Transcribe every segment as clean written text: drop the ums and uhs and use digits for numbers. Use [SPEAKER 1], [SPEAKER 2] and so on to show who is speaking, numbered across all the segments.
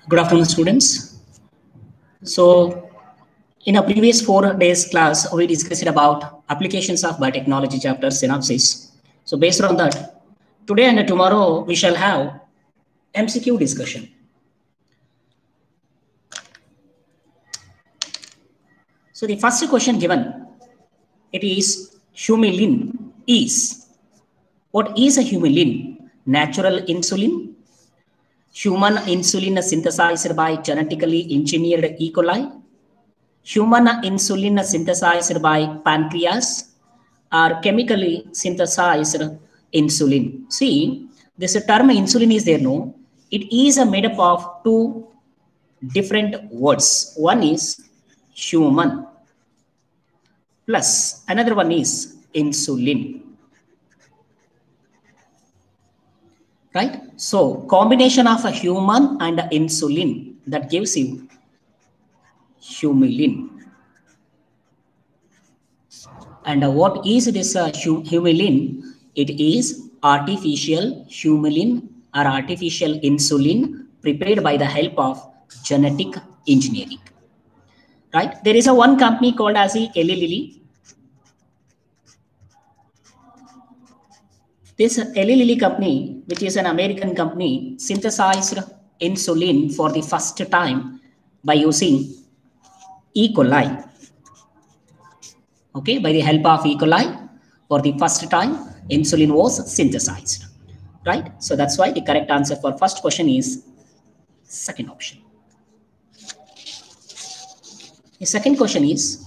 [SPEAKER 1] Good afternoon, students. So, in a previous 4 days class, we discussed about applications of biotechnology chapter synopsis. So, based on that, today and tomorrow we shall have MCQ discussion. So, the first question given, it is humulin is. What is a humulin? Natural insulin, human insulin synthesized by genetically engineered E. coli, human insulin synthesized by pancreas, or chemically synthesized insulin. See, this term insulin is there, no? It is made up of two different words. One is human, plus another one is insulin. Right? So, combination of a human and insulin that gives you humulin. And what is this humulin? It is artificial humulin or artificial insulin prepared by the help of genetic engineering. Right? There is a one company called as the Eli Lilly. This Eli Lilly company, which is an American company, synthesized insulin for the first time by using E. coli. Okay, by the help of E. coli, for the first time, insulin was synthesized. Right? So that's why the correct answer for first question is second option. The second question is,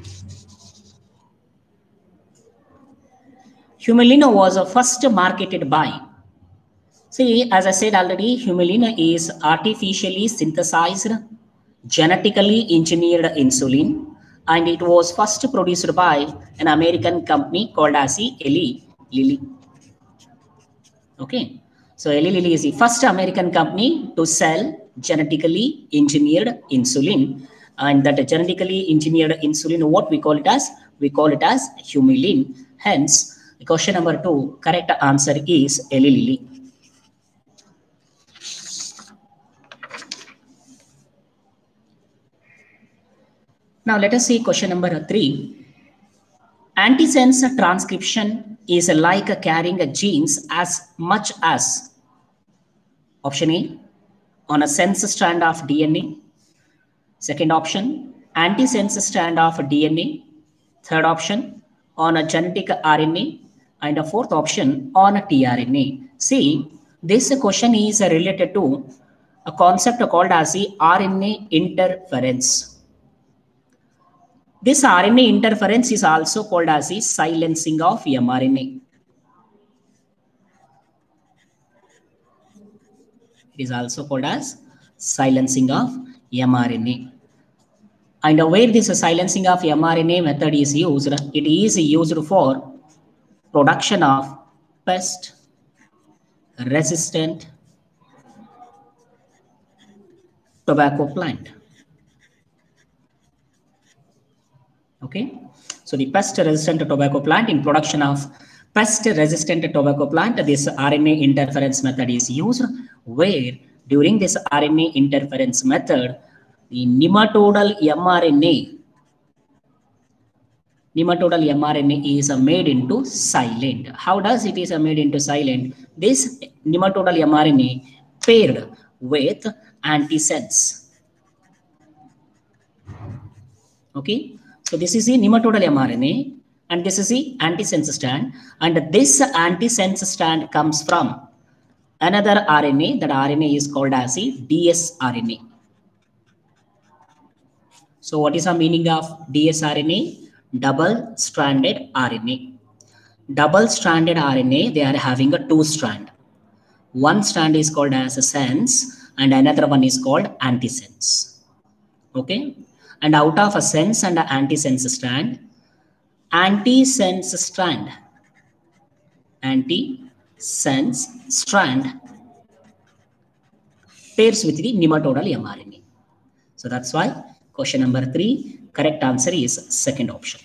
[SPEAKER 1] Humulin was first marketed by. See, as I said already, Humulin is artificially synthesized, genetically engineered insulin, and it was first produced by an American company called as Eli Lilly. Okay, so Eli Lilly is the first American company to sell genetically engineered insulin, and that genetically engineered insulin, what we call it as? We call it as humulin. Hence, question number 2, correct answer is Eli Lilly. Now let us see question number 3. Antisense transcription is like carrying genes as much as option A, on a sense strand of DNA. Second option, antisense strand of DNA. Third option, on a genetic RNA. And a fourth option, on a tRNA. See, this question is related to a concept called as the RNA interference. This RNA interference is also called as the silencing of mRNA. It is also called as silencing of mRNA. And where this silencing of mRNA method is used, it is used for production of pest-resistant tobacco plant. Okay, so the pest-resistant tobacco plant, in production of pest-resistant tobacco plant, this RNA interference method is used, where during this RNA interference method, the nematodal mRNA is made into silent. How does it is made into silent? This nematodal mRNA paired with antisense. Okay, so this is the nematodal mRNA and this is the antisense strand, and this antisense strand comes from another RNA. That RNA is called as the dsRNA. So what is the meaning of dsRNA? Double-stranded RNA. Double-stranded RNA, they are having a two strand. One strand is called as a sense and another one is called antisense. Okay, and out of a sense and an antisense strand, antisense strand pairs with the nematodal mRNA. So that's why question number 3, correct answer is second option.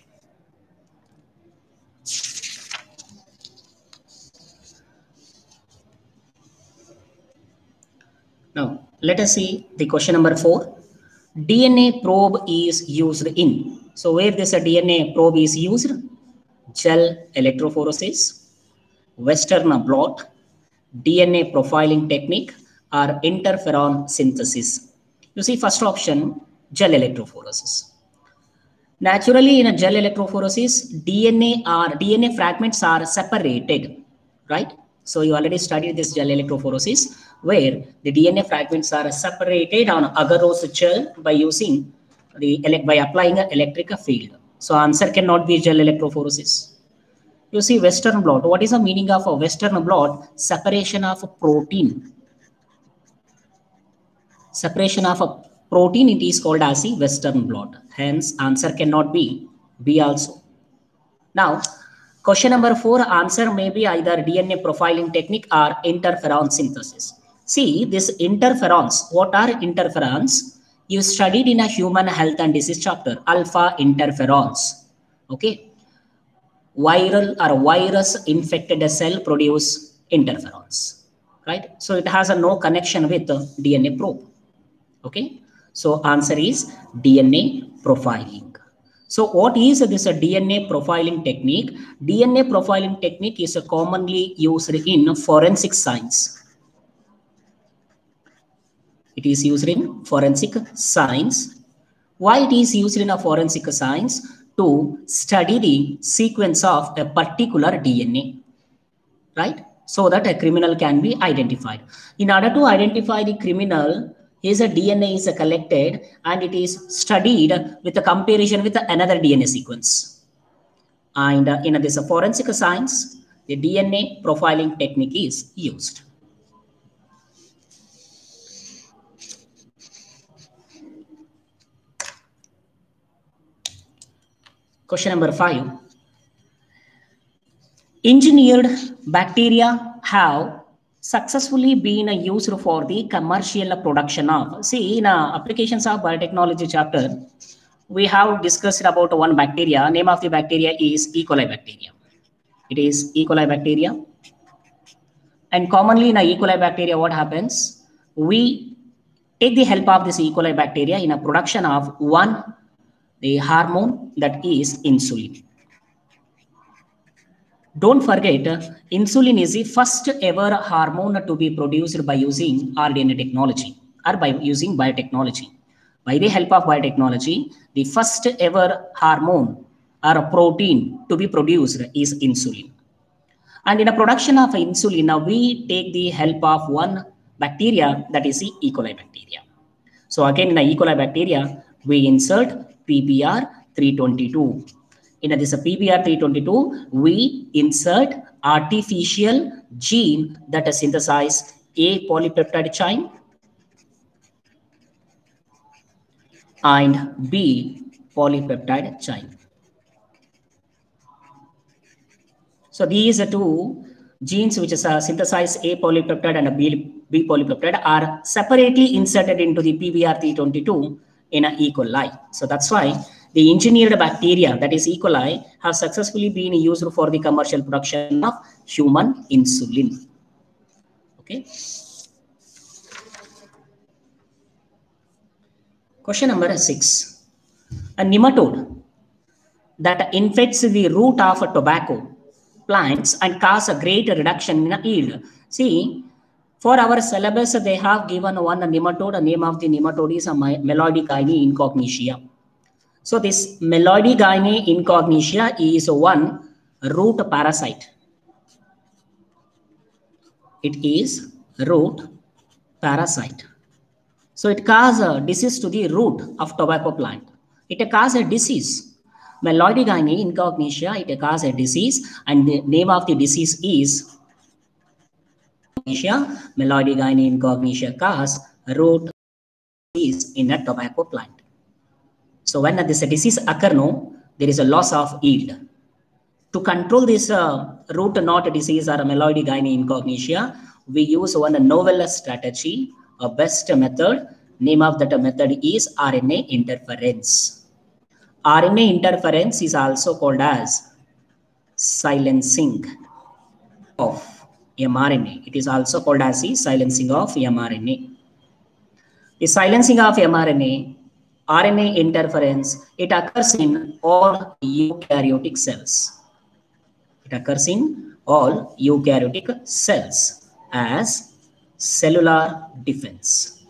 [SPEAKER 1] Now, Let us see the question number 4. DNA probe is used in. So where this DNA probe is used? Gel electrophoresis, Western blot, DNA profiling technique, or interferon synthesis. You see, first option, gel electrophoresis. Naturally, in a gel electrophoresis, DNA fragments are separated, right? So you already studied this gel electrophoresis, where the DNA fragments are separated on agarose gel by using by applying an electric field. So answer cannot be gel electrophoresis. You see, Western blot. What is the meaning of a Western blot? Separation of a protein. Separation of a protein, it is called as the Western blot. Hence, answer cannot be B also. Now, question number 4, answer may be either DNA profiling technique or interferon synthesis. See, this interferons, what are interferons? You studied in a human health and disease chapter, alpha interferons. Okay. Viral or virus infected cell produce interferons, right? So it has a no connection with the DNA probe. Okay, so answer is DNA profiling. So what is this DNA profiling technique? DNA profiling technique is commonly used in forensic science. It is used in forensic science. Why it is used in a forensic science? To study the sequence of a particular DNA, right? So that a criminal can be identified. In order to identify the criminal, his DNA is collected and it is studied with a comparison with another DNA sequence. And in this forensic science, the DNA profiling technique is used. Question number 5. Engineered bacteria have successfully been used for the commercial production of, see, in applications of biotechnology chapter, we have discussed about one bacteria. Name of the bacteria is E. coli bacteria. It is E. coli bacteria. And commonly in a E. coli bacteria, what happens? We take the help of this E. coli bacteria in a production of the hormone, that is insulin. Don't forget, insulin is the first ever hormone to be produced by using RNA technology or by using biotechnology. By the help of biotechnology, the first ever hormone or a protein to be produced is insulin. And in a production of insulin, we take the help of one bacteria, that is the E. coli bacteria. So again, in the E. coli bacteria, we insert PBR 322. In this PBR 322, we insert artificial gene that synthesize A polypeptide chain and B polypeptide chain. So these two genes which synthesize A polypeptide and B polypeptide are separately inserted into the PBR 322 in an E. coli. So that's why the engineered bacteria, that is E. coli, have successfully been used for the commercial production of human insulin. Okay. Question number 6. A nematode that infects the root of a tobacco plants and cause a great reduction in yield. See, for our syllabus, they have given one nematode. The name of the nematode is a Meloidogyne incognitia. So this Meloidogyne incognitia is one root parasite. It is root parasite. So it causes a disease to the root of tobacco plant. It causes a disease. Meloidogyne incognitia, it causes a disease, and the name of the disease is Meloidogyne incognitia cause root disease in a tobacco plant. So when this disease occurs, there is a loss of yield. To control this root knot disease or Meloidogyne incognitia, we use one novel strategy, a best method. Name of that method is RNA interference. RNA interference is also called as silencing of mRNA. It is also called as the silencing of mRNA. The silencing of mRNA, RNA interference, it occurs in all eukaryotic cells. It occurs in all eukaryotic cells as cellular defense.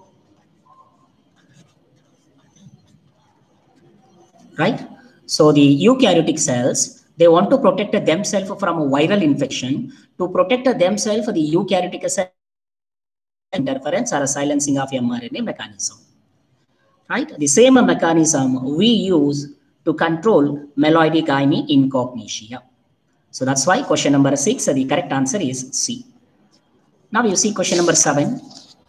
[SPEAKER 1] Right? So the eukaryotic cells, they want to protect themselves from a viral infection. To protect themselves, the eukaryotic cell interference or a silencing of mRNA mechanism. Right? The same mechanism we use to control myeloid gyne in cognitia. So that's why question number 6, the correct answer is C. Now you see question number 7.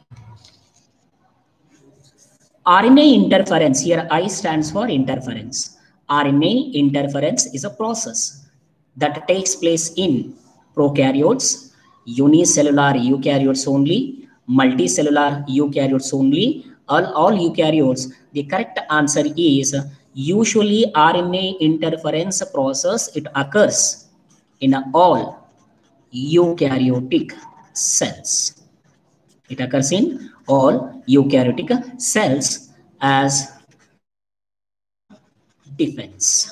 [SPEAKER 1] RNA interference, here I stands for interference. RNA interference is a process that takes place in prokaryotes, unicellular eukaryotes only, multicellular eukaryotes only, all eukaryotes. The correct answer is usually RNA interference process, it occurs in all eukaryotic cells. It occurs in all eukaryotic cells as defense.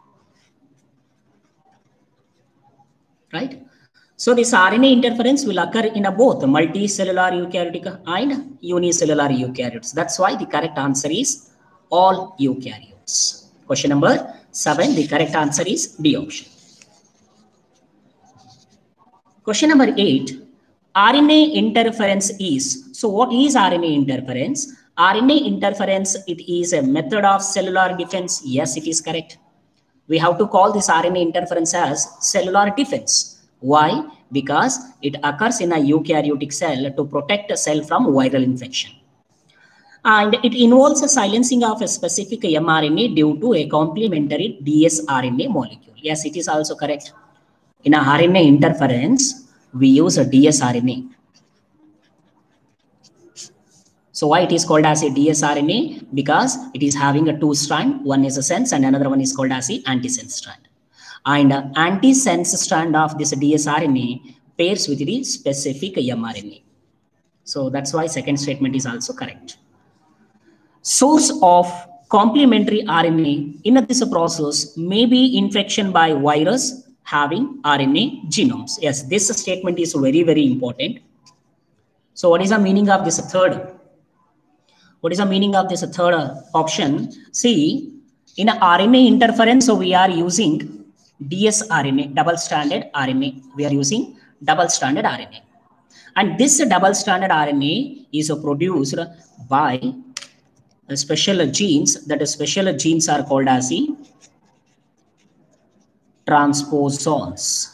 [SPEAKER 1] Right? So this RNA interference will occur in both multicellular eukaryotic and unicellular eukaryotes. That's why the correct answer is all eukaryotes. Question number 7, the correct answer is D option. Question number 8, RNA interference is, so what is RNA interference? RNA interference, it is a method of cellular defense. Yes, it is correct. We have to call this RNA interference as cellular defense. Why? Because it occurs in a eukaryotic cell to protect a cell from viral infection. And it involves a silencing of a specific mRNA due to a complementary dsRNA molecule. Yes, it is also correct. In a RNA interference, we use a dsRNA. So why it is called as a dsRNA? Because it is having a 2 strand. One is a sense and another one is called as the antisense strand. And antisense strand of this dsRNA pairs with the specific mRNA. So that's why second statement is also correct. Source of complementary RNA in this process may be infection by virus having RNA genomes. Yes, this statement is very, very important. So what is the meaning of this third? What is the meaning of this third option? See, in a RNA interference, so we are using dsRNA, double-stranded RNA. We are using double-stranded RNA. And this double-stranded RNA is produced by special genes. That special genes are called as the transposons.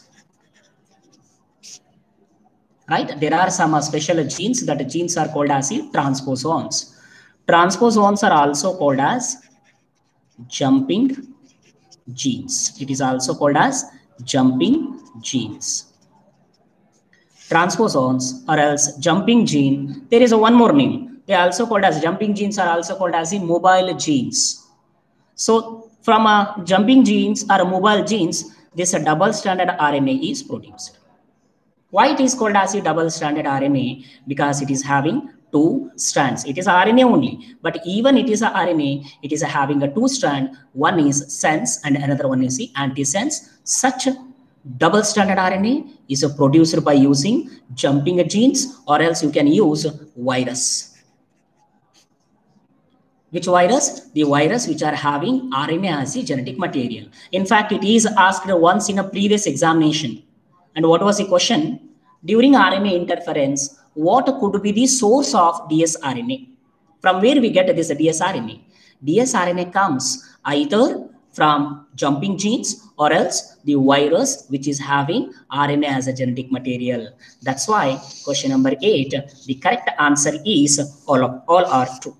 [SPEAKER 1] Right? There are some special genes, that genes are called as the transposons. Transposons are also called as jumping genes. It is also called as jumping genes. Transposons or else jumping gene. There is one more name. They are also called as jumping genes, are also called as the mobile genes. So from jumping genes or mobile genes, this double-stranded RNA is produced. Why it is called as a double-stranded RNA? Because it is having 2 strands. It is RNA only, but even it is a RNA, it is having a 2 strand. One is sense and another one is the antisense. Such double-stranded RNA is produced by using jumping genes, or else you can use virus. Which virus? The virus which are having RNA as a genetic material. In fact, it is asked once in a previous examination. And what was the question? During RNA interference, what could be the source of dsRNA? From where we get this dsRNA? dsRNA comes either from jumping genes or else the virus which is having RNA as a genetic material. That's why question number 8, the correct answer is all are true.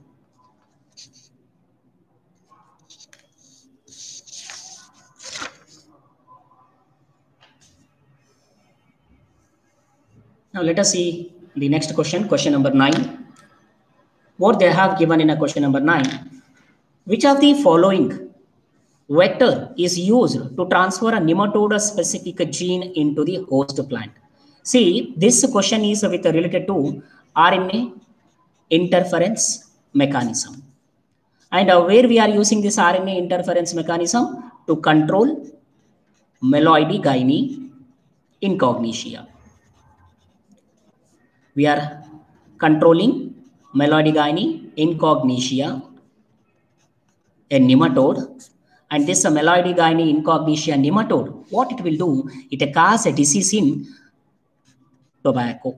[SPEAKER 1] Now let us see the next question, question number 9. What they have given in a question number 9. Which of the following vector is used to transfer a nematode specific gene into the host plant? See, this question is related to RNA interference mechanism. And where we are using this RNA interference mechanism? To control Meloidy-Gaini incognitia. We are controlling Meloidy-Gaini incognitia, a nematode. And this Meloidy-Gaini incognitia nematode, what it will do? It causes a disease in tobacco.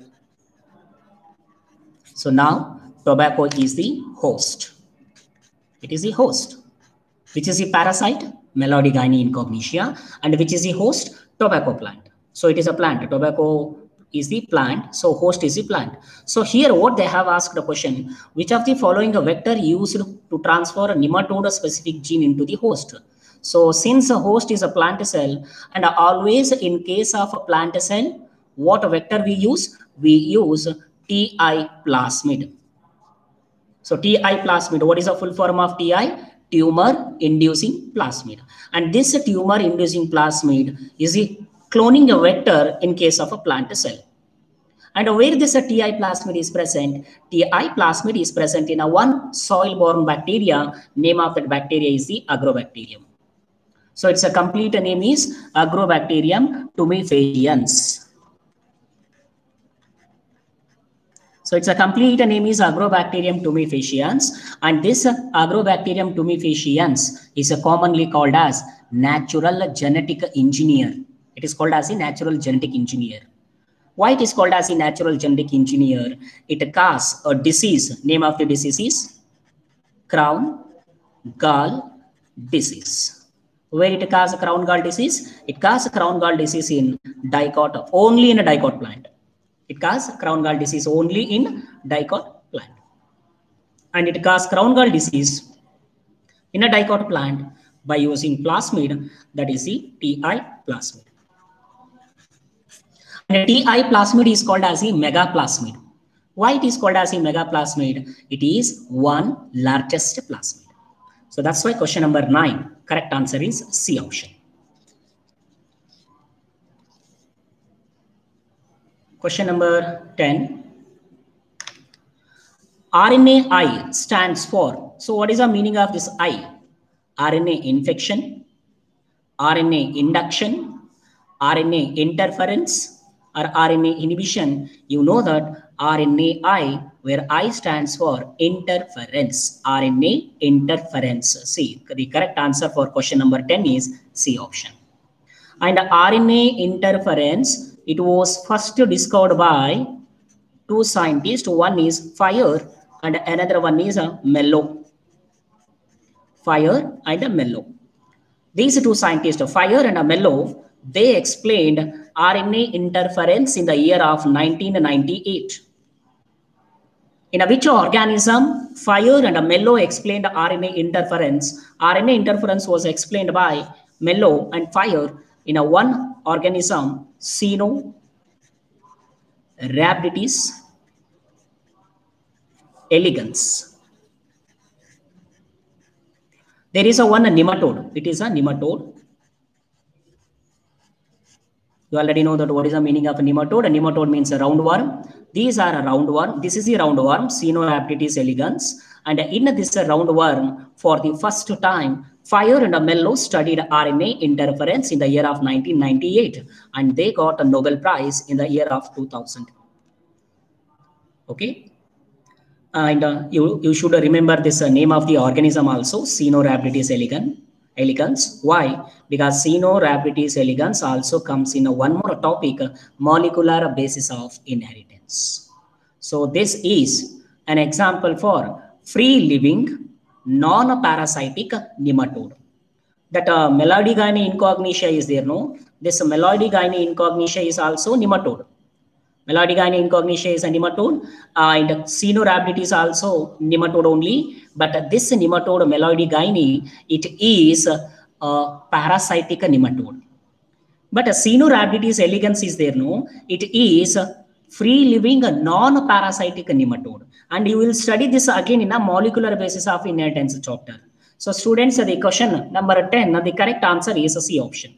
[SPEAKER 1] So now tobacco is the host. It is the host. Which is the parasite? Meloidy-Gaini incognitia. And which is the host? Tobacco plant. So it is a plant. Tobacco is the plant. So host is the plant. So here what they have asked the question, which of the following a vector used to transfer a nematode specific gene into the host? So since a host is a plant cell, and always in case of a plant cell, what vector we use? We use TI plasmid. So TI plasmid, what is the full form of TI? Tumor inducing plasmid. And this tumor inducing plasmid is a cloning a vector in case of a plant cell. And where this TI plasmid is present? TI plasmid is present in a one soil-borne bacteria. Name of that bacteria is the Agrobacterium. So its a complete name is Agrobacterium tumefaciens. So its a complete name is Agrobacterium tumefaciens, and this Agrobacterium tumefaciens is commonly called as natural genetic engineer. It is called as a natural genetic engineer. Why it is called as a natural genetic engineer? It causes a disease. Name of the disease is crown gall disease. Where it causes crown gall disease? It causes crown gall disease in dicot, only in a dicot plant. It causes crown gall disease only in dicot plant. And it causes crown gall disease in a dicot plant by using plasmid, that is the TI plasmid. And a TI plasmid is called as a megaplasmid. Why it is called as a megaplasmid? It is one largest plasmid. So that's why question number 9, correct answer is C option. Question number 10. RNA-I stands for. So what is the meaning of this I? RNA infection, RNA induction, RNA interference, or RNA inhibition. You know that RNA-I, where I stands for interference. RNA interference. See, the correct answer for question number 10 is C option. And RNA interference, it was first discovered by two scientists. One is Fire and another one is Mello. Fire and Mello. These two scientists, Fire and Mello, they explained RNA interference in the year of 1998. In which organism Fire and Mello explained RNA interference? RNA interference was explained by Mello and Fire in a one organism, Caenorhabditis elegans. There is a one nematode. It is a nematode. You already know that what is the meaning of a nematode. A nematode means a roundworm. These are a roundworm. This is the roundworm, Caenorhabditis elegans. And in this roundworm, for the first time, Fire and Mello studied RNA interference in the year of 1998. And they got a Nobel Prize in the year of 2000. Okay. And you should remember this name of the organism also, Caenorhabditis elegans. Why? Because Caenorhabditis elegans also comes in one more topic, molecular basis of inheritance. So this is an example for free living non-parasitic nematode. That Meloidy-Gaini incognitia is there, no? This Meloidy-Gaini incognitia is also nematode. Meloidy-Gaini incognitia is a nematode, and Caenorhabditis is also nematode only. But this nematode, Meloidy-Gaini, it is a parasitic nematode. But Caenorhabditis elegans is there, no? It is a free-living non-parasitic nematode. And you will study this again in a molecular basis of inheritance chapter. So students, the question number 10, the correct answer is a C option.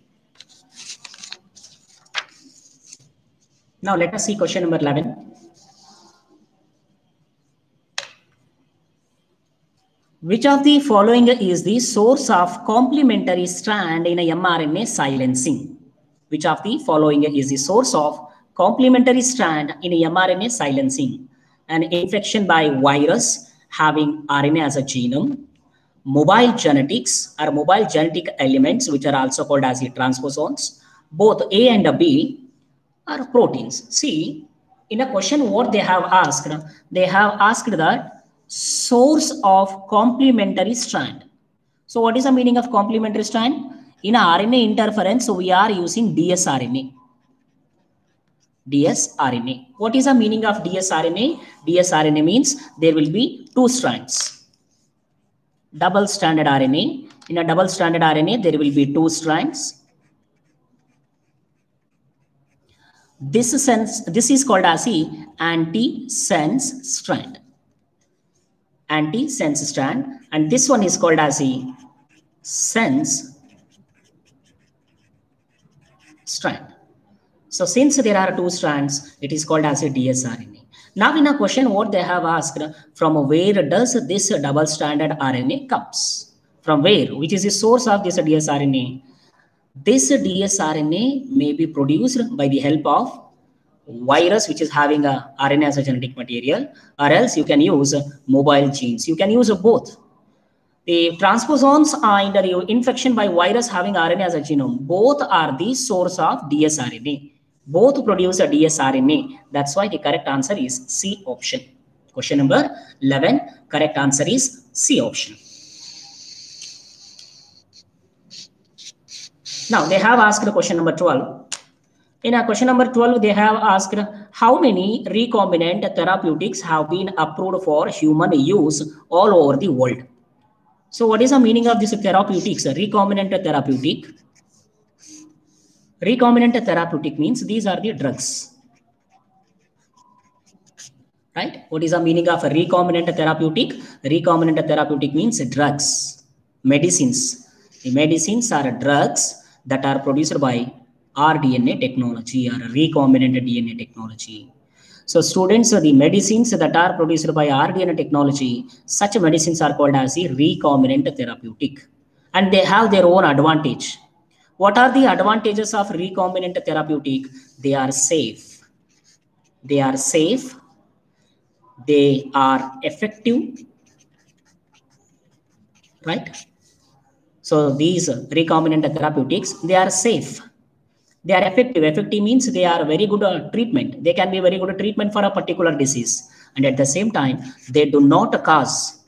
[SPEAKER 1] Now let us see question number 11. Which of the following is the source of complementary strand in a mRNA silencing? Which of the following is the source of complementary strand in a mRNA silencing? An infection by virus having RNA as a genome, mobile genetics or mobile genetic elements, which are also called as the transposons, both A and B, are proteins. See, in a question what they have asked that source of complementary strand. So what is the meaning of complementary strand? In RNA interference, we are using dsRNA. dsRNA. What is the meaning of dsRNA? dsRNA means there will be two strands. Double stranded RNA. In a double stranded RNA, there will be two strands. This is called as the antisense strand. Antisense strand, and this one is called as the sense strand. So since there are two strands, it is called as a dsRNA. Now in a question what they have asked, from where does this double stranded RNA comes? From where? Which is the source of this dsRNA? This dsRNA may be produced by the help of virus, which is having a RNA as a genetic material, or else you can use mobile genes. You can use both. The transposons and the infection by virus having RNA as a genome, both are the source of dsRNA. Both produce a dsRNA. That's why the correct answer is C option. Question number 11, correct answer is C option. Now they have asked question number 12. In a question number 12, they have asked how many recombinant therapeutics have been approved for human use all over the world. So what is the meaning of this therapeutics? Recombinant therapeutic. Recombinant therapeutic means these are the drugs. Right? What is the meaning of a recombinant therapeutic? Recombinant therapeutic means drugs, medicines. The medicines are drugs that are produced by rDNA technology or recombinant DNA technology. So students, the medicines that are produced by rDNA technology, such medicines are called as the recombinant therapeutic, and they have their own advantage. What are the advantages of recombinant therapeutic? They are safe. They are safe. They are effective. Right? So these recombinant therapeutics, they are safe. They are effective. Effective means they are very good treatment. They can be very good treatment for a particular disease. And at the same time, they do not cause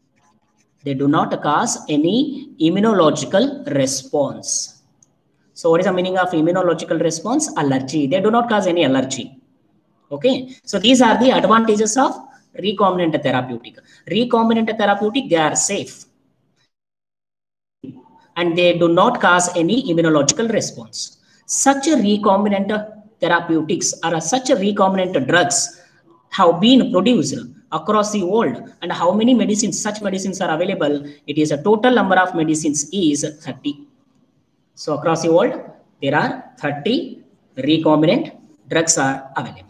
[SPEAKER 1] any immunological response. So what is the meaning of immunological response? Allergy. They do not cause any allergy. Okay. So these are the advantages of recombinant therapeutic. Recombinant therapeutic, they are safe. And they do not cause any immunological response. Such a recombinant therapeutics or such a recombinant drugs have been produced across the world. And how many medicines, such medicines are available? It is a total number of medicines is 30. So across the world, there are 30 recombinant drugs are available.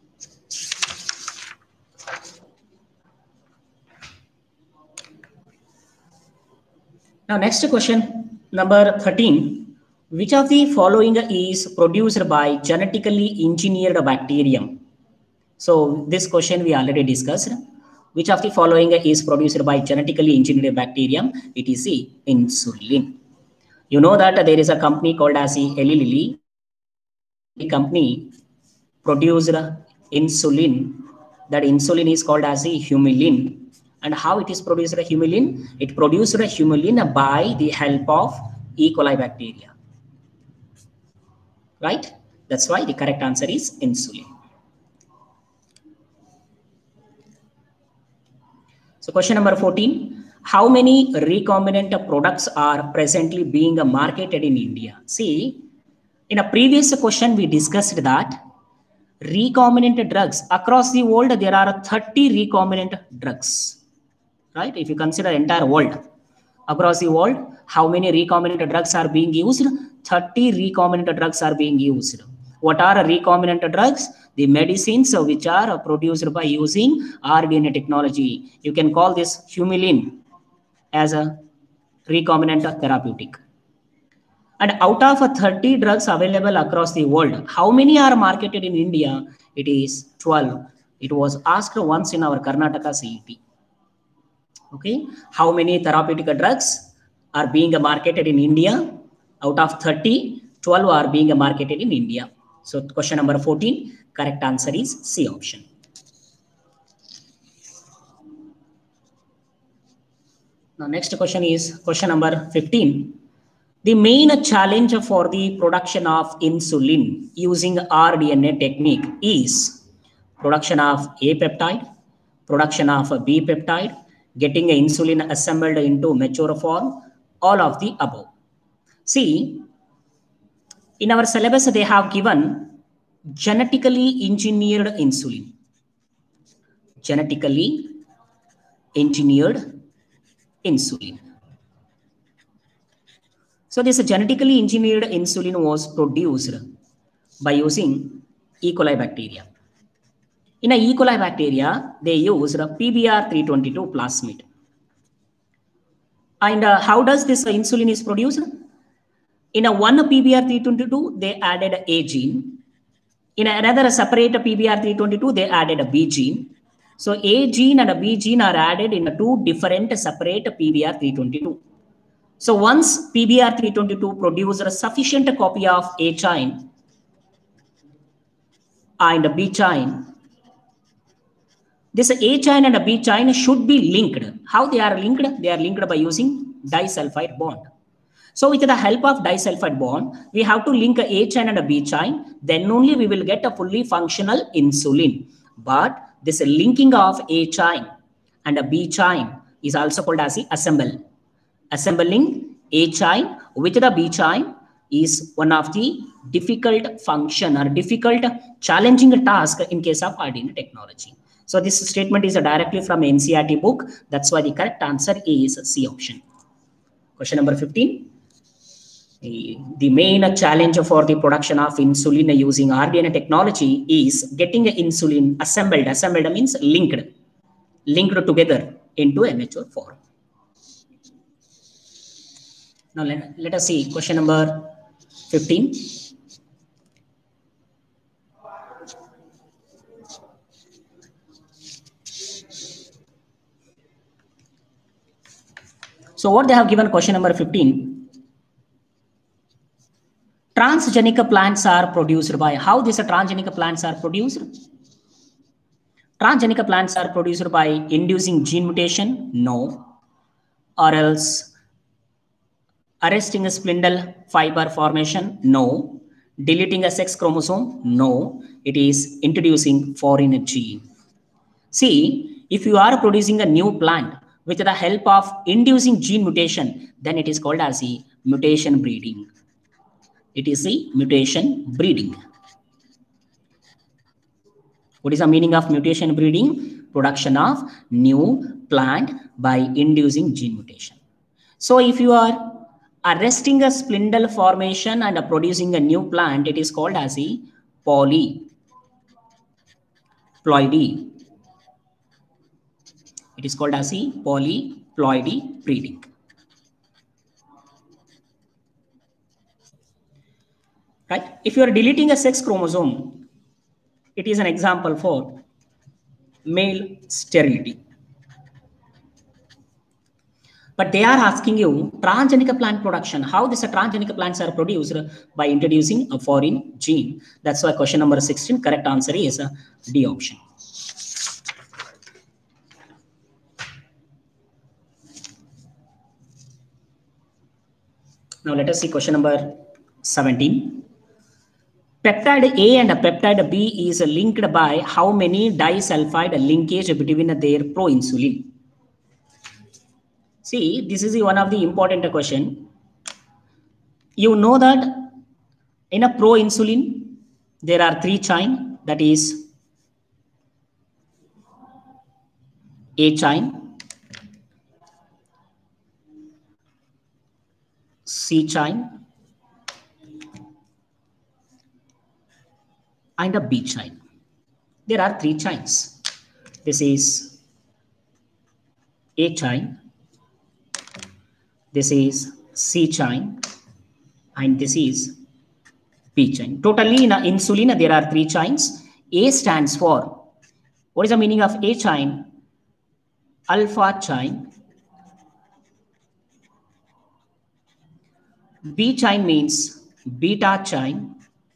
[SPEAKER 1] Now next question, number 13. Which of the following is produced by genetically engineered bacterium? So this question we already discussed. Which of the following is produced by genetically engineered bacterium? It is the insulin. You know that there is a company called as the Eli Lilly. The company produced insulin. That insulin is called as the humulin. And how it is produced a humulin? It produced a humulin by the help of E. coli bacteria. Right? That's why the correct answer is insulin. So question number 14. How many recombinant products are presently being marketed in India? See, in a previous question, we discussed that recombinant drugs across the world, there are 30 recombinant drugs. Right? If you consider entire world, across the world, how many recombinant drugs are being used? 30 recombinant drugs are being used. What are recombinant drugs? The medicines which are produced by using rDNA technology. You can call this humulin. as a recombinant therapeutic. And out of 30 drugs available across the world, how many are marketed in India? It is 12. It was asked once in our Karnataka CET. Okay, how many therapeutic drugs are being marketed in India? Out of 30, 12 are being marketed in India. So question number 14, correct answer is C option. Now next question is question number 15. The main challenge for the production of insulin using rDNA technique is production of A peptide, production of B peptide, getting insulin assembled into mature form, all of the above. See, in our syllabus, they have given genetically engineered insulin. Genetically engineered insulin. So this genetically engineered insulin was produced by using E. coli bacteria. In a E. coli bacteria, they used PBR322 plasmid. And how does this insulin is produced? In a one PBR322, they added a gene. In another separate PBR322, they added a B gene. So A gene and a B gene are added in two different separate PBR322. So once PBR322 produces a sufficient copy of A chain and B chain, this A chain and B chain should be linked. How they are linked? They are linked by using disulfide bond. So with the help of disulfide bond, we have to link a chain and a B chain. Then only we will get a fully functional insulin. But this linking of A chain and a B chain is also called as the assemble. Assembling A chain with the B chain is one of the difficult function or difficult challenging task in case of rDNA technology. So this statement is directly from NCERT book. That's why the correct answer is C option. Question number 15. The main challenge for the production of insulin using rDNA technology is getting insulin assembled. Assembled means linked together into a mature form. Now let us see question number 15. So what they have given question number 15. Transgenic plants are produced by, how these transgenic plants are produced? Transgenic plants are produced by inducing gene mutation? No. Or else arresting a spindle fiber formation? No. Deleting a sex chromosome? No. It is introducing foreign gene. See, if you are producing a new plant with the help of inducing gene mutation, then it is called as a mutation breeding. It is a mutation breeding. What is the meaning of mutation breeding? Production of new plant by inducing gene mutation. So if you are arresting a spindle formation and producing a new plant, it is called as a polyploidy. It is called as a polyploidy breeding. Right? If you are deleting a sex chromosome, it is an example for male sterility. But they are asking you transgenic plant production. How these transgenic plants are produced? By introducing a foreign gene. That's why question number 16, correct answer is D option. Now let us see question number 17. Peptide A and peptide B is linked by how many disulfide linkage between their proinsulin? See, this is one of the important question. You know that in a proinsulin, there are 3 chain, that is A chain, C chain, and a B chain. There are 3 chains. This is A chain, This is C chain, and this is P chain. Totally in insulin, there are 3 chains. A stands for, what is the meaning of A chain? Alpha chain. B chain means beta chain.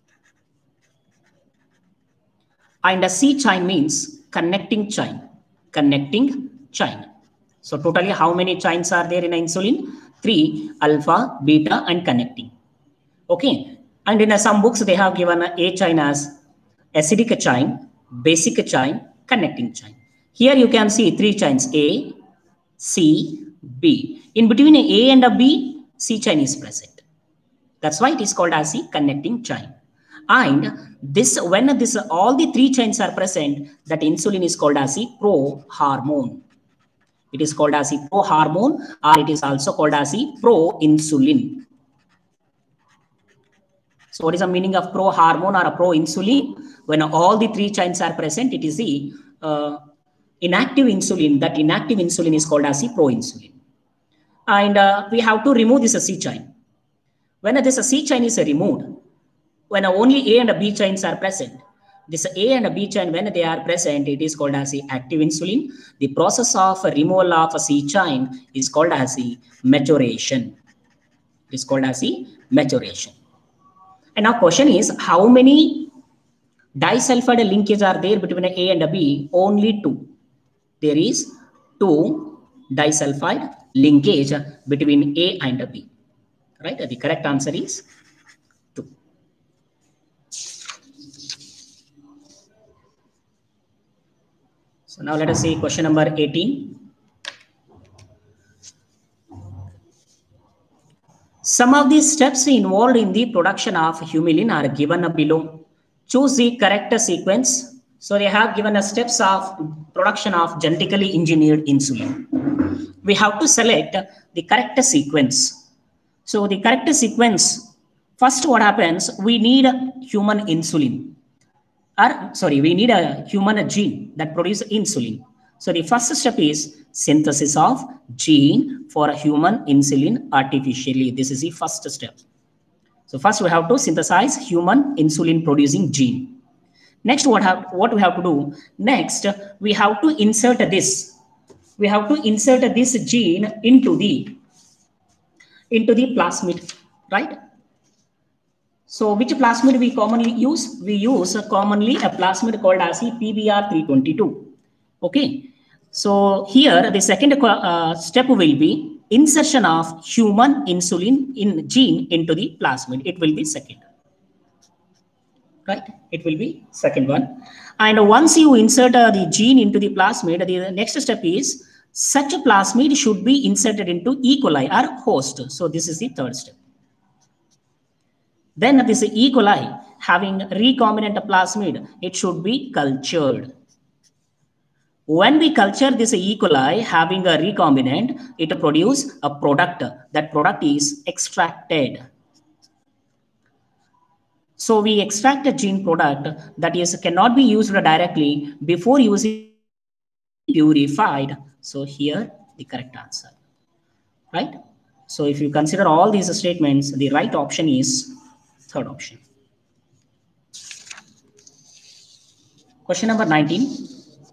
[SPEAKER 1] And a C chain means connecting chain. Connecting chain. So totally how many chains are there in insulin? 3, alpha, beta, and connecting. Okay. And in some books, they have given A chain as acidic chain, basic chain, connecting chain. Here you can see 3 chains, A, C, B. In between A and a B, C chain is present. That's why it is called as the connecting chain. And this, when all the 3 chains are present, that insulin is called as the prohormone. It is called as the prohormone, or it is also called as the proinsulin. So what is the meaning of prohormone or a proinsulin? When all the 3 chains are present, it is the inactive insulin. That inactive insulin is called as the proinsulin. And we have to remove this C chain. When this C chain is removed, when only A and B chains are present, this A and B chain, when they are present, it is called as the active insulin. The process of removal of a C chain is called as the maturation. It is called as the maturation. And now question is, how many disulfide linkages are there between A and B? Only 2. There is 2 disulfide linkage between A and B. Right? The correct answer is 2. So now let us see question number 18. Some of these steps involved in the production of humulin are given below. Choose the correct sequence. So they have given us steps of production of genetically engineered insulin. We have to select the correct sequence. So the correct sequence, first what happens, we need human insulin. We need a human gene that produces insulin. So the first step is synthesis of gene for a human insulin artificially. This is the first step. So first we have to synthesize human insulin producing gene. Next, what we have to do? Next, we have to insert this. We have to insert this gene into the plasmid, right? So which plasmid we commonly use? We use commonly a plasmid called as PBR322. Okay. So here the second step will be insertion of human insulin gene into the plasmid. It will be second. Right? It will be second one. And once you insert the gene into the plasmid, the next step is such a plasmid should be inserted into E. coli or host. So this is the third step. Then this E. coli having recombinant plasmid, it should be cultured. When we culture this E. coli having a recombinant, it produces a product. That product is extracted. So we extract a gene product that is cannot be used directly. Before using purified. So here the correct answer, right? So if you consider all these statements, the right option is third option. Question number 19.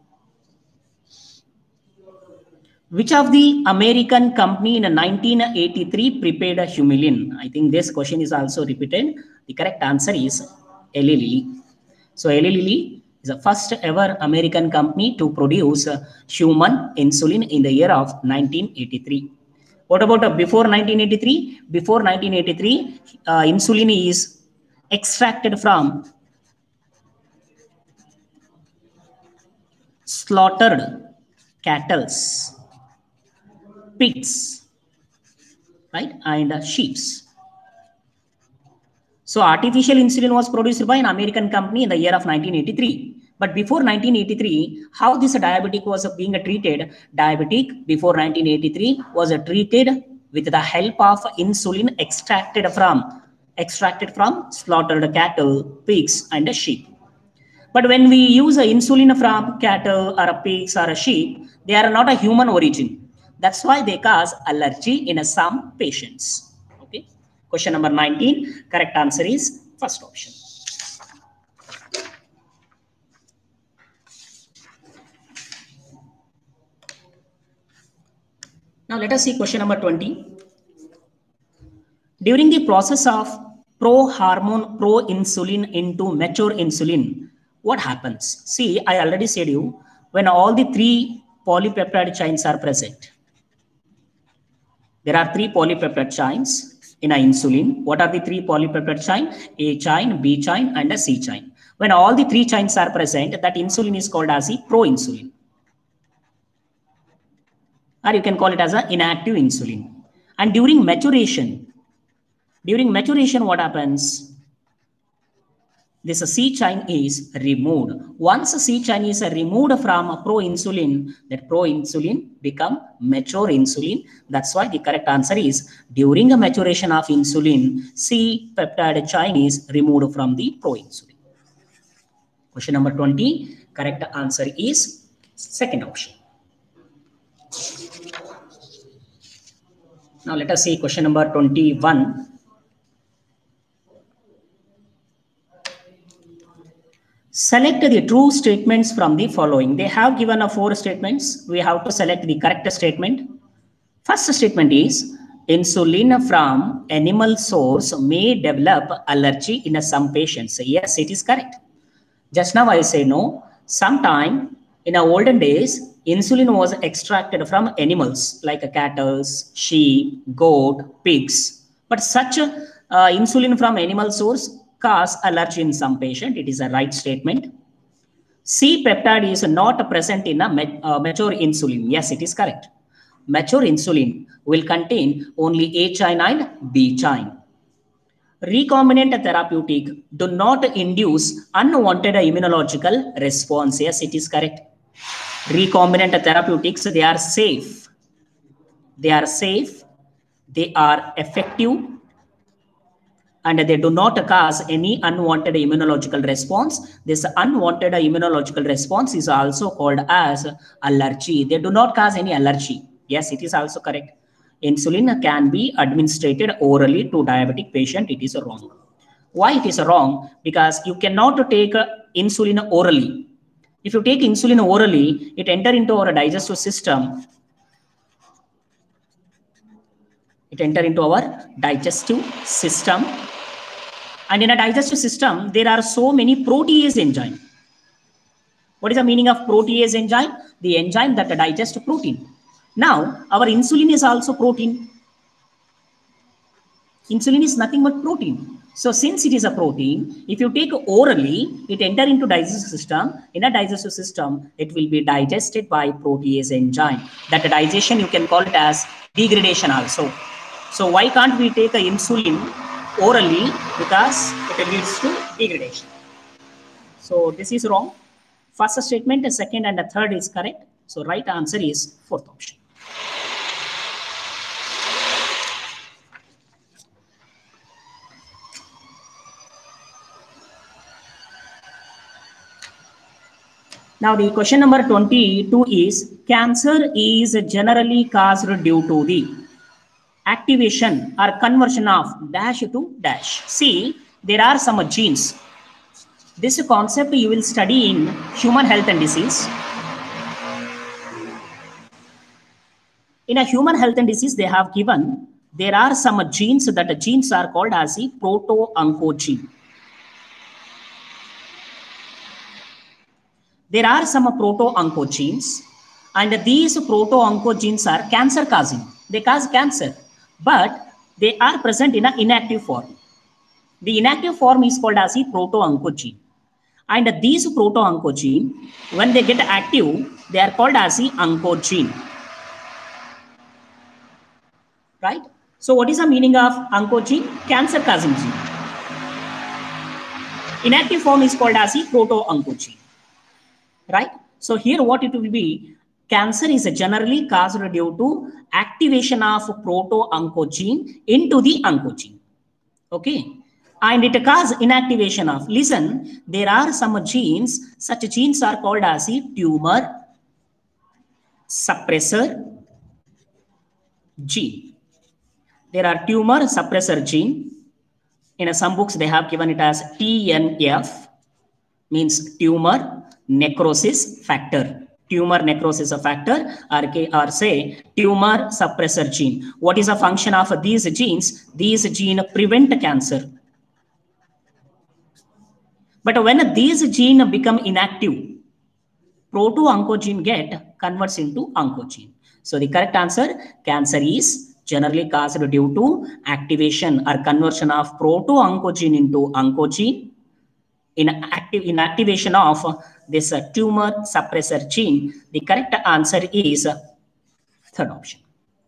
[SPEAKER 1] Which of the American company in 1983 prepared a humulin? I think this question is also repeated. The correct answer is Eli Lilly. So Eli Lilly is the first ever American company to produce human insulin in the year of 1983. What about before 1983? Before 1983, insulin is extracted from slaughtered cattle, pigs, right, and sheep. So artificial insulin was produced by an American company in the year of 1983. But before 1983, how this diabetic was being treated? Diabetic before 1983 was treated with the help of insulin extracted from slaughtered cattle, pigs, and sheep. But when we use insulin from cattle or pigs or sheep, they are not a human origin. That's why they cause allergy in some patients. Okay. Question number 19. Correct answer is first option. Now let us see question number 20. During the process of pro-hormone, pro-insulin into mature insulin, what happens? See, I already said you, when all the three polypeptide chains are present. There are three polypeptide chains in an insulin. What are the three polypeptide chains? A chain, B chain, and a C chain. When all the three chains are present, that insulin is called as a pro-insulin. Or you can call it as an inactive insulin. And during maturation, what happens? This C chain is removed. Once C chain is removed from pro-insulin, that pro-insulin become mature insulin. That's why the correct answer is during the maturation of insulin, C peptide chain is removed from the pro-insulin. Question number 20, correct answer is second option. Now let us see question number 21. Select the true statements from the following. They have given 4 statements. We have to select the correct statement. First statement is insulin from animal source may develop allergy in some patients. Yes, it is correct. Just now I say no. Sometime in the olden days, insulin was extracted from animals like cattle, sheep, goat, pigs. But such insulin from animal source cause allergy in some patient. It is a right statement. C peptide is not present in a mature insulin. Yes, it is correct. Mature insulin will contain only A chain and B chain. Recombinant therapeutic do not induce unwanted immunological response. Yes, it is correct. Recombinant therapeutics, they are safe. They are safe. They are effective. And they do not cause any unwanted immunological response. This unwanted immunological response is also called as allergy. They do not cause any allergy. Yes, it is also correct. Insulin can be administered orally to diabetic patient. It is wrong. Why it is wrong? Because you cannot take insulin orally. If you take insulin orally, it enter into our digestive system. It enter into our digestive system. And in a digestive system, there are so many protease enzyme. What is the meaning of protease enzyme? The enzyme that digests protein. Now, our insulin is also protein. Insulin is nothing but protein. So, since it is a protein, if you take orally, it enter into digestive system. In a digestive system, it will be digested by protease enzyme. That digestion, you can call it as degradation also. So, why can't we take a insulin orally? Because it leads to degradation. So this is wrong. First statement, the second and the third is correct. So right answer is fourth option. Now the question number 22 is cancer is generally caused due to the activation or conversion of dash to dash. See, there are some genes. This concept you will study in human health and disease. In a human health and disease, they have given there are some genes that the genes are called as the proto-oncogene. There are some proto-oncogenes, and these proto-oncogenes are cancer causing. They cause cancer, but they are present in an inactive form. The inactive form is called as the proto-oncogene. And these proto-oncogene, when they get active, they are called as the oncogene. Right? So what is the meaning of oncogene? Cancer causing gene. Inactive form is called as the proto-oncogene. Right? So here what it will be, cancer is generally caused due to activation of proto-oncogene into the oncogene. Okay. And it causes inactivation of, listen, there are some genes, such genes are called as the tumor suppressor gene. There are tumor suppressor gene. In some books, they have given it as TNF, means tumor necrosis factor. Tumor necrosis factor, or say tumor suppressor gene. What is the function of these genes? These genes prevent cancer. But when these genes become inactive, proto-oncogene get converts into oncogene. So the correct answer, cancer is generally caused due to activation or conversion of proto-oncogene into oncogene. In activation of this tumor suppressor gene, the correct answer is third option.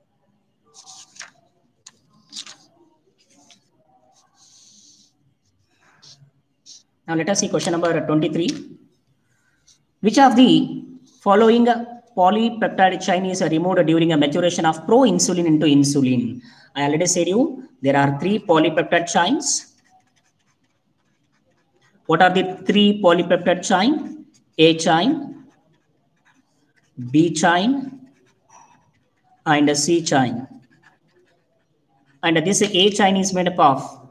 [SPEAKER 1] Now let us see question number 23. Which of the following polypeptide chain is removed during a maturation of proinsulin into insulin? I already said you there are 3 polypeptide chains. What are the 3 polypeptide chain? A chain, B chain, and C chain. And this A chain is made up of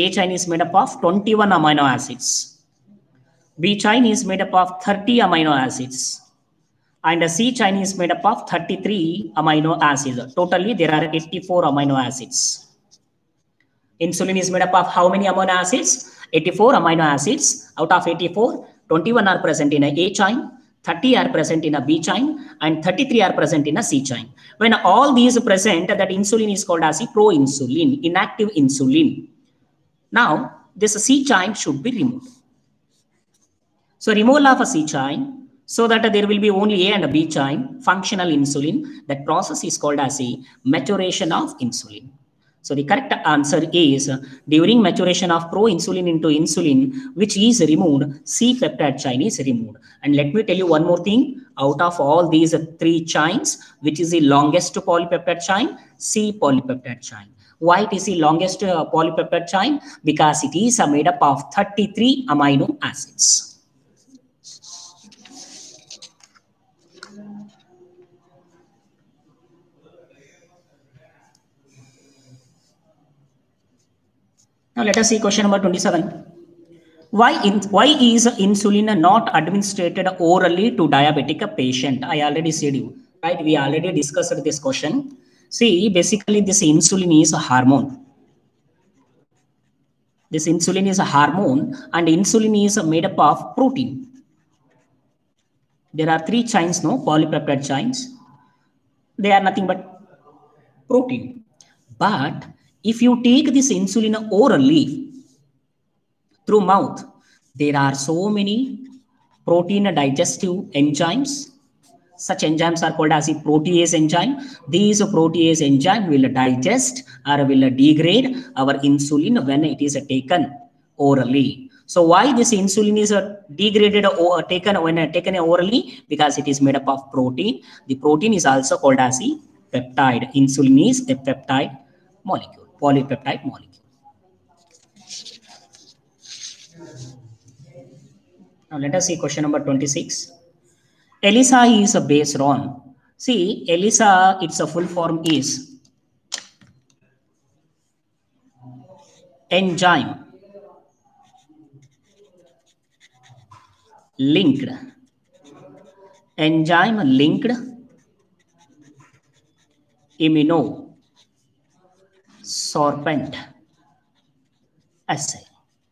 [SPEAKER 1] 21 amino acids. B chain is made up of 30 amino acids. And C chain is made up of 33 amino acids. Totally, there are 84 amino acids. Insulin is made up of how many amino acids? 84 amino acids. Out of 84, 21 are present in a chain, 30 are present in a B chain, and 33 are present in a C chain. When all these are present, that insulin is called as proinsulin, inactive insulin. Now, this C chain should be removed. So, removal of a C chain, so that there will be only A and a B chain, functional insulin. That process is called as a maturation of insulin. So the correct answer is during maturation of proinsulin into insulin, which is removed, C peptide chain is removed. And let me tell you one more thing. Out of all these 3 chains, which is the longest polypeptide chain? C polypeptide chain. Why it is the longest polypeptide chain? Because it is made up of 33 amino acids. Now let us see question number 27. Why is insulin not administered orally to diabetic patient? I already said you, right? We already discussed this question. See, basically this insulin is a hormone. This insulin is a hormone, and insulin is made up of protein. There are 3 chains, no, polypeptide chains. They are nothing but protein. But if you take this insulin orally through mouth, there are so many protein digestive enzymes. Such enzymes are called as a protease enzyme. These protease enzyme will digest or will degrade our insulin when it is taken orally. So why this insulin is degraded or taken orally? Because it is made up of protein. The protein is also called as a peptide. Insulin is a peptide molecule, polypeptide molecule. Now let us see question number 26. ELISA is based on, see, ELISA, its full form is enzyme linked immunosorbent assay,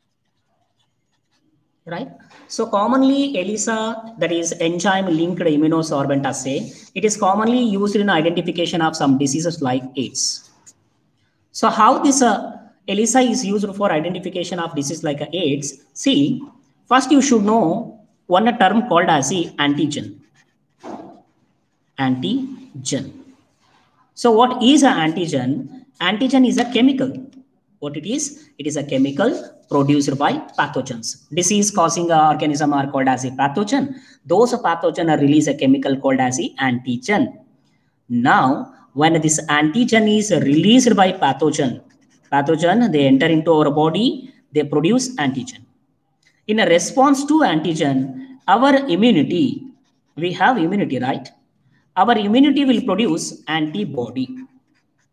[SPEAKER 1] right? So commonly ELISA, that is enzyme linked immunosorbent assay, it is commonly used in identification of some diseases like AIDS. So how this ELISA is used for identification of disease like AIDS? See, first you should know one term called as the antigen. Antigen. So what is an antigen? Antigen is a chemical. What it is? It is a chemical produced by pathogens. Disease causing organism are called as a pathogen. Those pathogen are release a chemical called as the antigen. Now, when this antigen is released by pathogen, they enter into our body, they produce antigen. In a response to antigen, our immunity, we have immunity, right? Our immunity will produce antibody.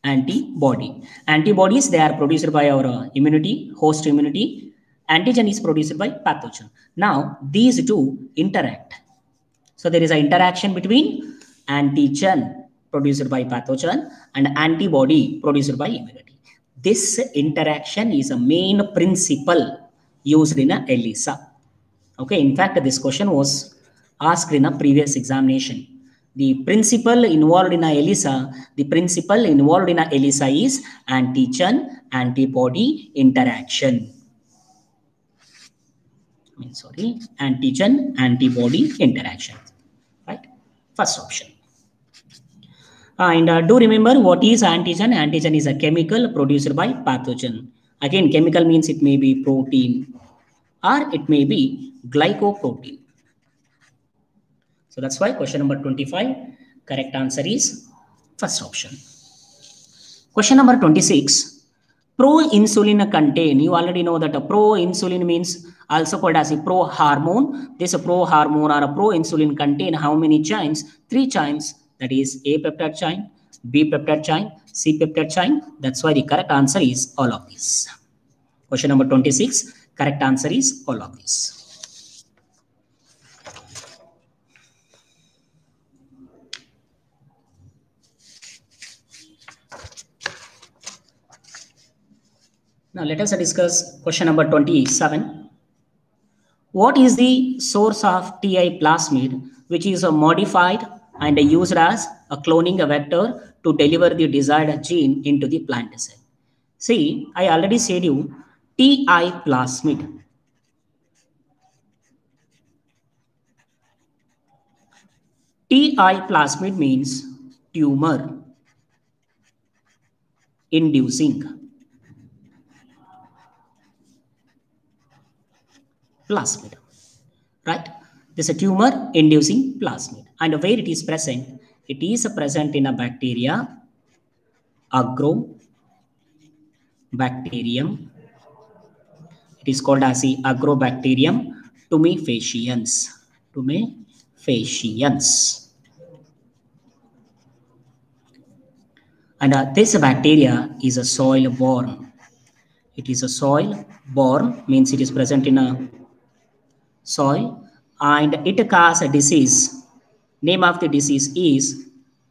[SPEAKER 1] antibody. Antibodies, they are produced by our immunity, host immunity. Antigen is produced by pathogen. Now, these two interact. So there is an interaction between antigen produced by pathogen and antibody produced by immunity. This interaction is a main principle used in a ELISA. Okay, in fact, this question was asked in a previous examination. The principle involved in a ELISA, is antigen-antibody interaction. Antigen-antibody interaction. Right? First option. And do remember what is antigen? Antigen is a chemical produced by pathogen. Again, chemical means it may be protein or it may be glycoprotein. So that's why question number 25, correct answer is first option. Question number 26, pro-insulin contain. You already know that a pro-insulin means also called as a pro-hormone. This pro-hormone or a pro-insulin contain how many chains? 3 chains. That is A peptide chain, B peptide chain, C peptide chain. That's why the correct answer is all of these. Question number 26, correct answer is all of these. Now let us discuss question number 27. What is the source of TI plasmid, which is modified and used as a cloning vector to deliver the desired gene into the plant cell? See, I already said you TI plasmid. TI plasmid means tumor inducing plasmid, right? This is a tumor inducing plasmid. And where it is present? It is present in a bacteria, Agrobacterium. It is called as the Agrobacterium tumefaciens. And this bacteria is a soil-borne. It is a soil-borne, means it is present in a soil, and it causes a disease. Name of the disease is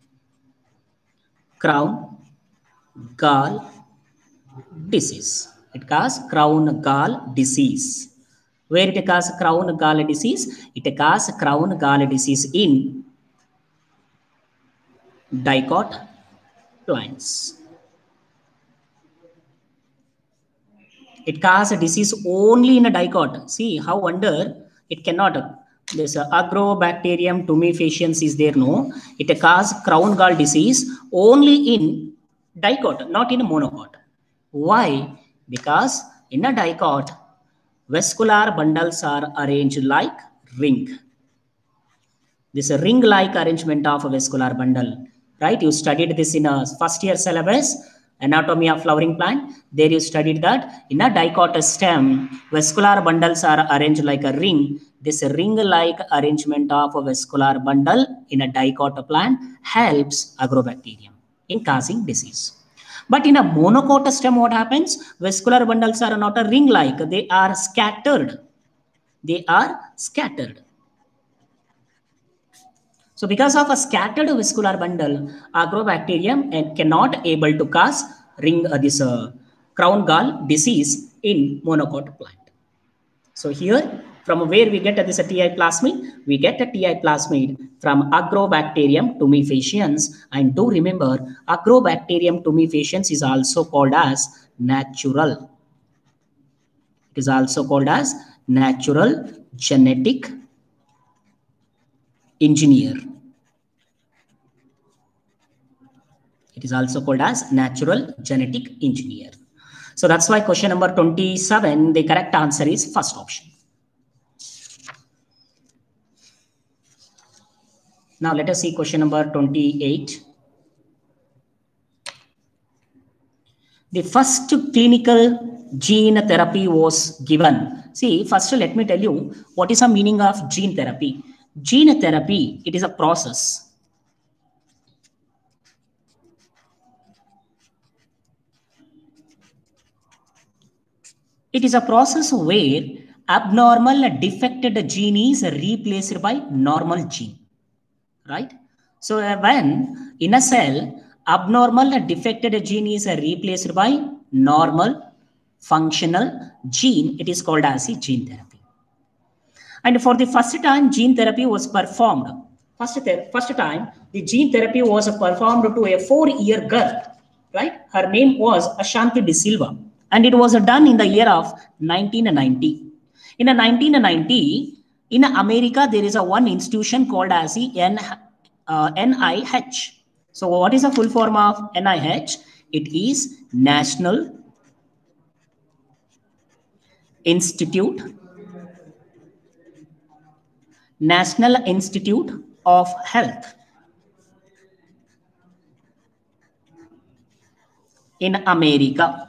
[SPEAKER 1] crown gall disease. It causes crown gall disease. Where it causes crown gall disease? It causes crown gall disease in dicot plants. It causes a disease only in a dicot. See how wonder it cannot. This Agrobacterium tumefaciens is there, no? It causes crown gall disease only in dicot, not in a monocot. Why? Because in a dicot, vascular bundles are arranged like ring. This is a ring-like arrangement of a vascular bundle, right? You studied this in a first year syllabus, anatomy of flowering plant. There you studied that in a dicot stem, vascular bundles are arranged like a ring. This ring-like arrangement of a vascular bundle in a dicot plant helps Agrobacterium in causing disease. But in a monocot stem, what happens? Vascular bundles are not a ring-like. They are scattered. So because of a scattered vascular bundle, Agrobacterium cannot able to cause crown gall disease in monocot plant. So here, from where we get this TI plasmid? We get a TI plasmid from Agrobacterium tumefaciens. And do remember, Agrobacterium tumefaciens is also called as natural. It is also called as natural genetic engineer. It is also called as natural genetic engineer. So that's why question number 27, the correct answer is first option. Now let us see question number 28. The first clinical gene therapy was given. See, first let me tell you what is the meaning of gene therapy. Gene therapy, it is a process It is a process where abnormal defected gene is replaced by normal gene, right? So when in a cell, abnormal defected gene is replaced by normal functional gene, it is called as a gene therapy. And for the first time, gene therapy was performed. First time, the gene therapy was performed to a 4-year girl, right? Her name was Ashanti De Silva. And it was done in the year of 1990. In 1990, in America, there is a one institution called as the NIH. So what is the full form of NIH? It is National Institute of Health in America.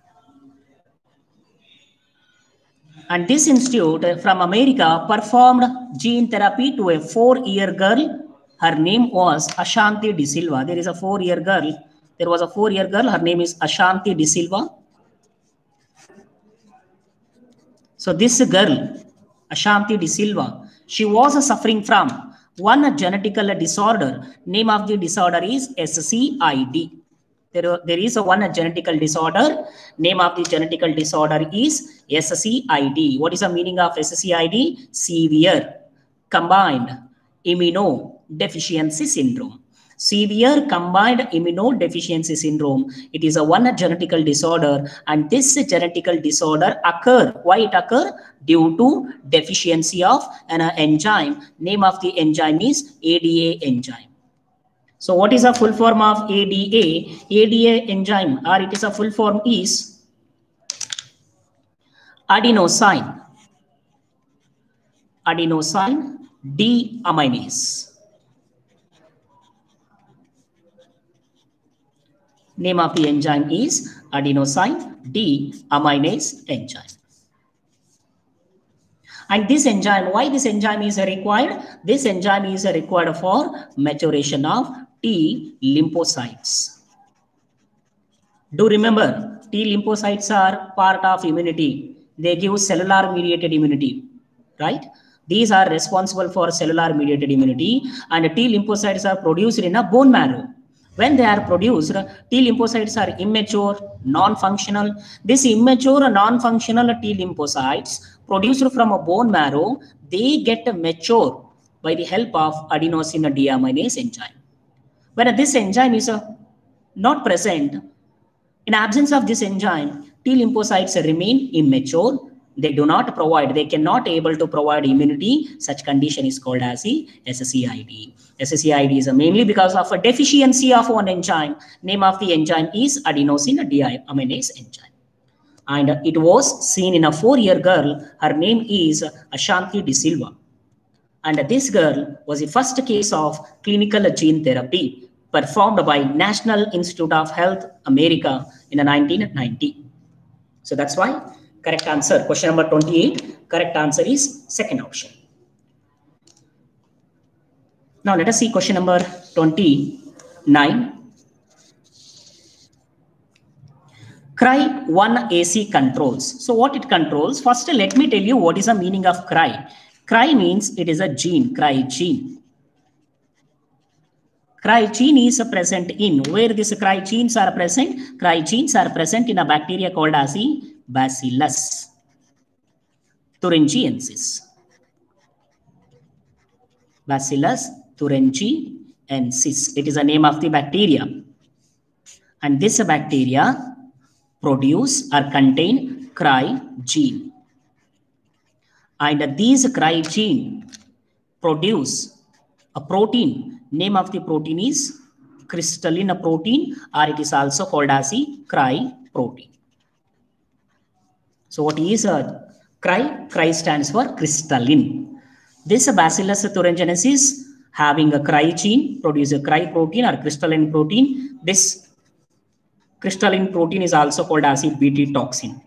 [SPEAKER 1] And this institute from America performed gene therapy to a 4-year girl. Her name was Ashanti De Silva. There is a 4-year girl. There was a 4-year girl. Her name is Ashanti De Silva. So this girl, Ashanti De Silva, she was suffering from one genetical disorder. Name of the disorder is SCID. There is a one genetical disorder. Name of the genetical disorder is SCID. What is the meaning of SCID? Severe Combined Immunodeficiency Syndrome. Severe Combined Immunodeficiency Syndrome. It is a one genetical disorder, and this genetical disorder occur. Why it occur? Due to deficiency of an enzyme. Name of the enzyme is ADA enzyme. So what is a full form of ADA? ADA enzyme, or it is a full form is adenosine deaminase. Name of the enzyme is adenosine deaminase enzyme. And this enzyme, why this enzyme is required? This enzyme is required for maturation of T lymphocytes. Do remember, T lymphocytes are part of immunity. They give cellular mediated immunity, right? These are responsible for cellular mediated immunity, and T lymphocytes are produced in a bone marrow. When they are produced, T lymphocytes are immature, non-functional. These immature, non-functional T lymphocytes produced from a bone marrow, they get mature by the help of adenosine deaminase enzyme. When this enzyme is not present, in absence of this enzyme, T lymphocytes remain immature. They do not provide, they cannot able to provide immunity. Such condition is called as the SCID. SCID is mainly because of a deficiency of one enzyme. Name of the enzyme is adenosine deaminase enzyme. And it was seen in a 4-year girl. Her name is Ashanti De Silva. And this girl was the first case of clinical gene therapy performed by National Institute of Health, America in 1990. So that's why correct answer, question number 28, correct answer is second option. Now let us see question number 29. Cry1 AC controls. So what it controls? First, let me tell you what is the meaning of cry. Cry means it is a gene, cry gene. Cry gene is present in, where these cry genes are present? Cry genes are present in a bacteria called as the Bacillus thuringiensis. Bacillus thuringiensis. It is the name of the bacteria. And this bacteria produce or contain cry gene. And these cry gene produce a protein. Name of the protein is crystalline protein, or it is also called as the cry protein. So what is a cry? Cry stands for crystalline. This Bacillus thuringiensis having a cry gene produce a cry protein or crystalline protein. This crystalline protein is also called as a Bt toxin.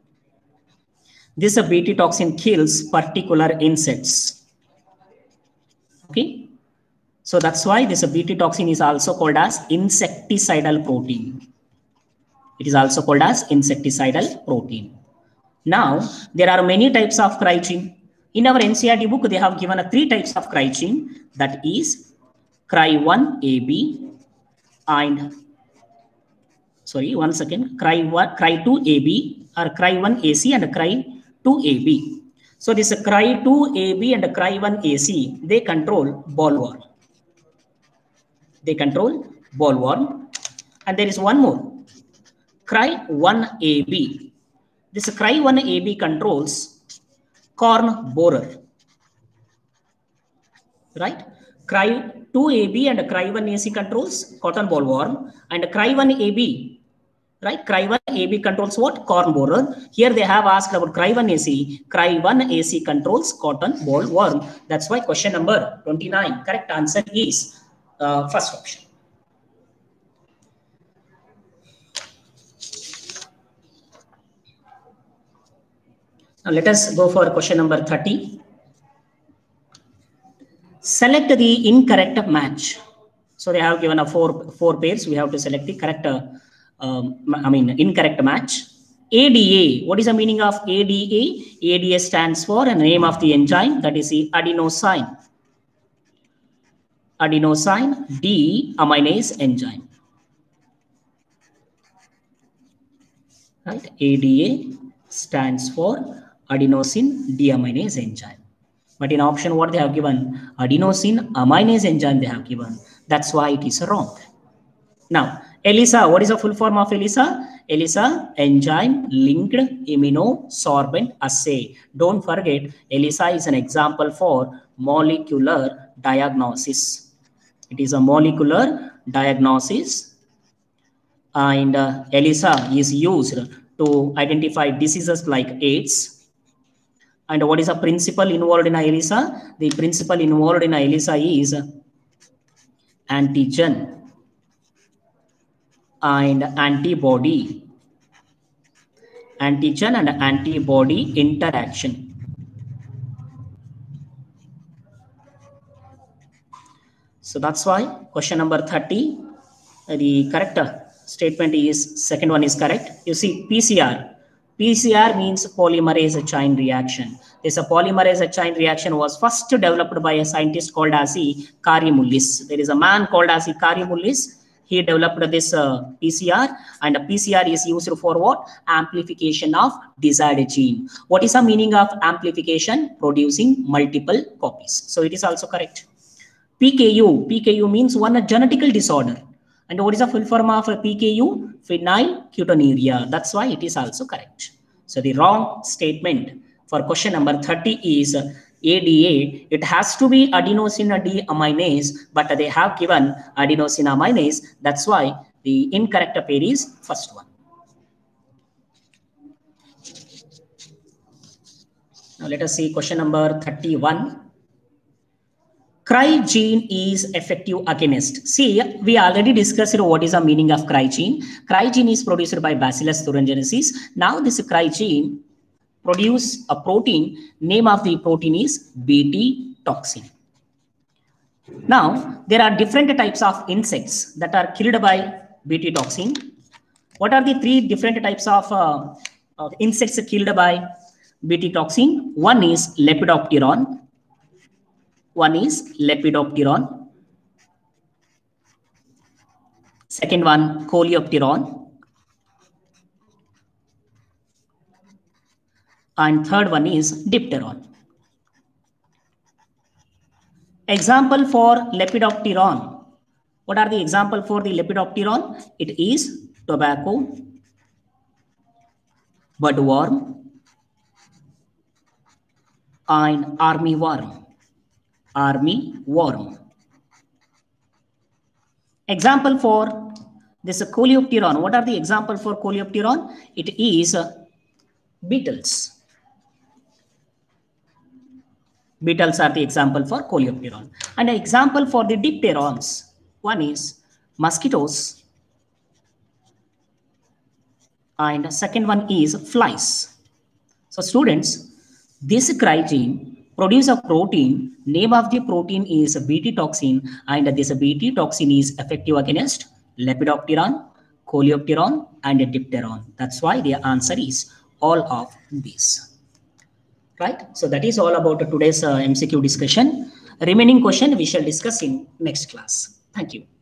[SPEAKER 1] This Bt toxin kills particular insects. Okay. So that's why this Bt toxin is also called as insecticidal protein. It is also called as insecticidal protein. Now, there are many types of cry gene. In our NCERT book, they have given 3 types of cry gene. That is cry1AB and cry2AB or cry1AC and cry2AB. So this cry2AB and cry1AC, they control bollworm. They control bollworm. And there is one more, cry1AB. This cry1AB controls corn borer, right? Cry2AB and cry1AC controls cotton bollworm, and cry1AB, right? Cry1AB controls what? Corn borer. Here they have asked about cry1AC. Cry1AC controls cotton bollworm. That's why question number 29, correct answer is first option. Now let us go for question number 30. Select the incorrect match. So they have given a four pairs. We have to select the correct, incorrect match. ADA. What is the meaning of ADA? ADA stands for a name of the enzyme, that is the adenosine. Adenosine deaminase enzyme. Right? ADA stands for adenosine deaminase enzyme. But in option what they have given? Adenosine aminase enzyme they have given. That's why it is wrong. Now, ELISA. What is the full form of ELISA? ELISA, enzyme linked immunosorbent assay. Don't forget, ELISA is an example for molecular diagnosis. It is a molecular diagnosis, and ELISA is used to identify diseases like AIDS. And what is the principle involved in ELISA? The principle involved in ELISA is antigen and antibody. Antigen and antibody interaction. So that's why question number 30, the correct statement is, second one is correct. You see, PCR. PCR means polymerase chain reaction. This polymerase chain reaction was first developed by a scientist called as Kary Mullis. There is a man called as Kary Mullis. He developed this PCR, and PCR is used for what? Amplification of desired gene. What is the meaning of amplification? Producing multiple copies. So it is also correct. PKU. PKU means one genetical disorder. And what is the full form of PKU? Phenylketonuria. That's why it is also correct. So the wrong statement for question number 30 is ADA. It has to be adenosine deaminase, but they have given adenosine aminase. That's why the incorrect pair is first one. Now let us see question number 31. Cry gene is effective against. See, we already discussed what is the meaning of cry gene. Cry gene is produced by Bacillus thuringiensis. Now this cry gene produce a protein. Name of the protein is Bt toxin. Now there are different types of insects that are killed by Bt toxin. What are the 3 different types of insects killed by Bt toxin? One is Lepidopteron. One is Lepidopteron. Second one, Coleopteron. And third one is Dipteron. Example for Lepidopteron. What are the example for the Lepidopteron? It is tobacco, budworm, and armyworm. Armyworm. Example for this Coleopteron. What are the example for Coleopteron? It is beetles. Beetles are the example for Coleopteron. And an example for the dipterons. One is mosquitoes. And the second one is flies. So students, this cry gene produce a protein. Name of the protein is Bt toxin, and this Bt toxin is effective against Lepidopteron, Coleopteron, and Dipteron. That's why the answer is all of these. Right? So that is all about today's MCQ discussion. Remaining question we shall discuss in next class. Thank you.